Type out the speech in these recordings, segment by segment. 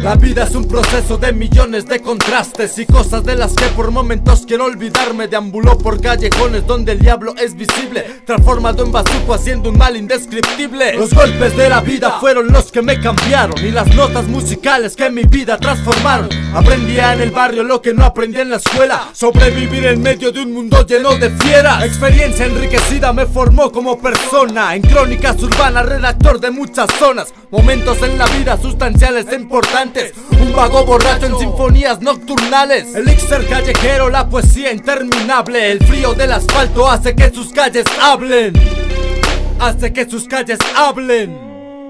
La vida es un proceso de millones de contrastes y cosas de las que por momentos quiero olvidarme. Deambuló por callejones donde el diablo es visible, transformado en bazuco haciendo un mal indescriptible. Los golpes de la vida fueron los que me cambiaron y las notas musicales que mi vida transformaron. Aprendía en el barrio lo que no aprendí en la escuela, sobrevivir en medio de un mundo lleno de fieras. Experiencia enriquecida me formó como persona, en crónicas urbanas, redactor de muchas zonas. Momentos en la vida sustanciales e importantes, un vago borracho en sinfonías nocturnales. Elixir callejero, la poesía interminable. El frío del asfalto hace que sus calles hablen, hace que sus calles hablen.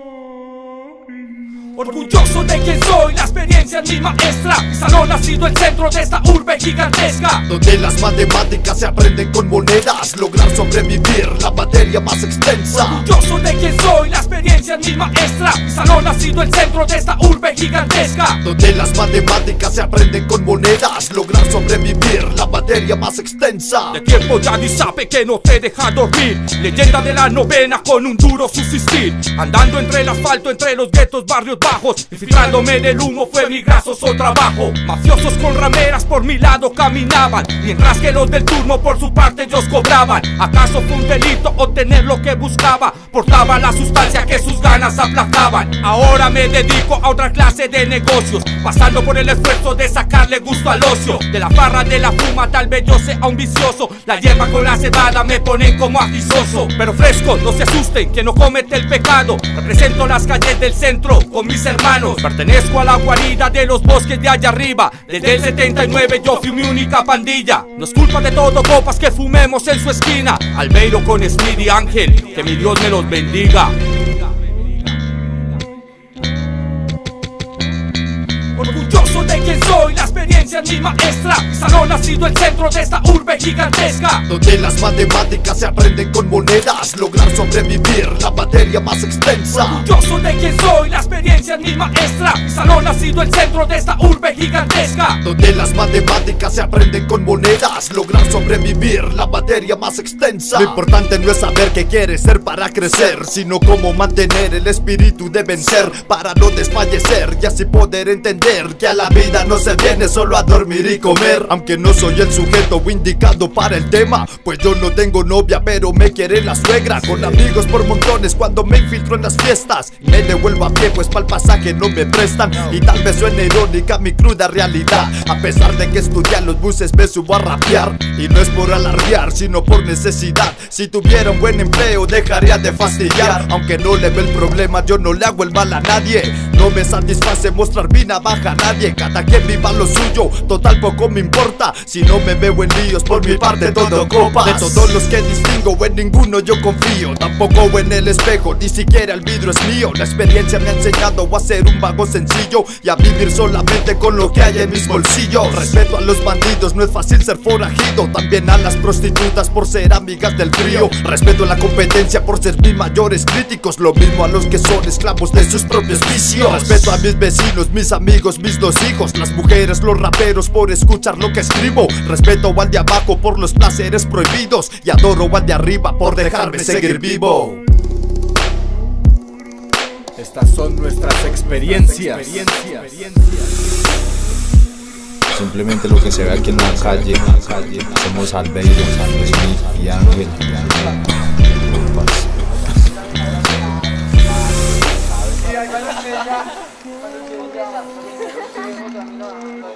Orgulloso de quien soy, la experiencia es mi maestra. Mi salón ha sido el centro de esta urbe gigantesca, donde las matemáticas se aprenden con monedas, lograr sobrevivir, la materia más extensa. Orgulloso de quien soy, la experiencia es mi maestra. Mi salón ha sido el centro de esta urbe gigantesca, donde las matemáticas se aprenden con monedas, lograr sobrevivir, la materia más extensa. De tiempo ya ni sabe que no te deja dormir, leyenda de la novena con un duro subsistir. Andando entre el asfalto, entre los guetos, barrios bajos, infiltrándome en el humo fue mi grasoso trabajo. Mafiosos con rameras por mi lado caminaban, mientras que los del turno por su parte ellos cobraban. ¿Acaso fue un delito obtener lo que buscaba? Portaba la sustancia que sus ganas aplacaban. Ahora me dedico a otra clase de negocios, pasando por el esfuerzo de sacarle gusto al ocio. De la farra, de la fuma, tal vez yo sea un vicioso. La hierba con la cebada me ponen como agisoso, pero fresco, no se asusten que no comete el pecado. Represento las calles del centro con mis hermanos, pertenezco a la guarida de los bosques de allá arriba. Desde el 79 yo fui mi única pandilla. No es culpa de todo copas que fumemos en su esquina. Albeiro con Smith y Ángel, que mi Dios me los bendiga. Orgulloso de quien soy, la experiencia es mi maestra. Mi salón ha sido el centro de esta urbe gigantesca, donde las matemáticas se aprenden con monedas, lograr sobrevivir, la materia más extensa. Orgulloso de quien soy, la experiencia es mi maestra. Mi salón ha sido el centro de esta urbe gigantesca, donde las matemáticas se aprenden con monedas, lograr sobrevivir, la materia más extensa. Lo importante no es saber qué quieres ser para crecer, sino cómo mantener el espíritu de vencer, para no desfallecer y así poder entender que a la vida no se viene solo a dormir y comer. Aunque no soy el sujeto indicado para el tema, pues yo no tengo novia pero me quiere la suegra. Con amigos por montones cuando me infiltro en las fiestas, me devuelvo a pie pues pa'l pasaje no me prestan. Y tal vez suene irónica mi cruda realidad, a pesar de que estudié en los buses me subo a rapear. Y no es por alardear sino por necesidad, si tuviera un buen empleo dejaría de fastidiar. Aunque no le ve el problema yo no le hago el mal a nadie, no me satisface mostrar mi navaja a nadie. Cada quien viva lo suyo, total poco me importa. Si no me veo en líos, por mi parte todo copas. De todos los que distingo, en ninguno yo confío, tampoco en el espejo, ni siquiera el vidrio es mío. La experiencia me ha enseñado a ser un vago sencillo y a vivir solamente con lo que hay en mis bolsillos. Respeto a los bandidos, no es fácil ser forajido, también a las prostitutas por ser amigas del frío. Respeto a la competencia por ser mis mayores críticos, lo mismo a los que son esclavos de sus propios vicios. Respeto a mis vecinos, mis amigos, mis dos hijos, las mujeres, los raperos por escuchar lo que escribo. Respeto al de abajo por los placeres prohibidos y adoro al de arriba por dejarme seguir vivo. Estas son nuestras experiencias. Simplemente lo que se ve aquí en la calle, somos Albeiro, Smith y Ángel. Ay,